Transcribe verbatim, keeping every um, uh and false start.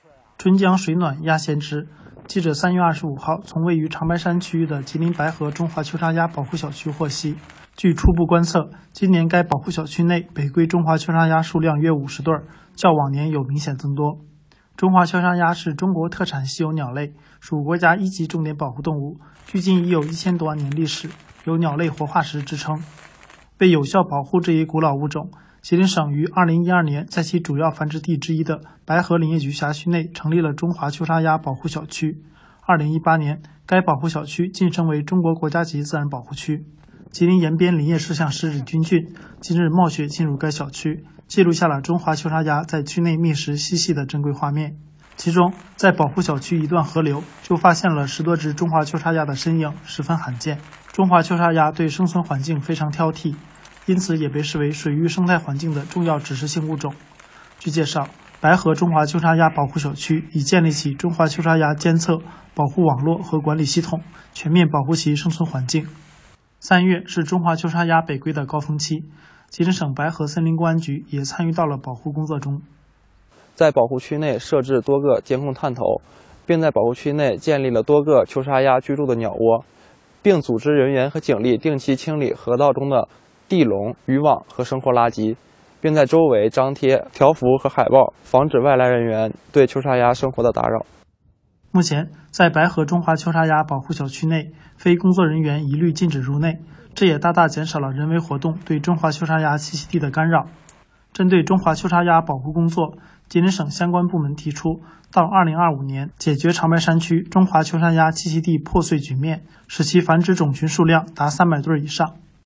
春江水暖鸭先知。记者三月二十五号从位于长白山区域的吉林白河中华秋沙鸭保护小区获悉，据初步观测，今年该保护小区内北归中华秋沙鸭数量约五十对，较往年有明显增多。中华秋沙鸭是中国特产稀有鸟类，属国家一级重点保护动物，距今已有一千多万年历史，有鸟类活化石之称。为有效保护这一古老物种，吉林省于二零一二年在其主要繁殖地之一的白河林业局辖区内成立了中华秋沙鸭保护小区。二零一八年，该保护小区晋升为中国国家级自然保护区。吉林延边林业摄像师李军俊今日冒雪进入该小区，记录下了中华秋沙鸭在区内觅食嬉戏的珍贵画面。其中，在保护小区一段河流就发现了十多只中华秋沙鸭的身影，十分罕见。中华秋沙鸭对生存环境非常挑剔，因此也被视为水域生态环境的重要指示性物种。据介绍，白河中华秋沙鸭保护小区已建立起中华秋沙鸭监测、保护网络和管理系统，全面保护其生存环境。三月是中华秋沙鸭北归的高峰期，吉林省白河森林公安局也参与到了保护工作中。 在保护区内设置多个监控探头，并在保护区内建立了多个秋沙鸭居住的鸟窝，并组织人员和警力定期清理河道中的地笼、渔网和生活垃圾，并在周围张贴条幅和海报，防止外来人员对秋沙鸭生活的打扰。 目前，在白河中华秋沙鸭保护小区内，非工作人员一律禁止入内，这也大大减少了人为活动对中华秋沙鸭栖息地的干扰。针对中华秋沙鸭保护工作，吉林省相关部门提出，到二零二五年解决长白山区中华秋沙鸭栖息地破碎局面，使其繁殖种群数量达三百对以上。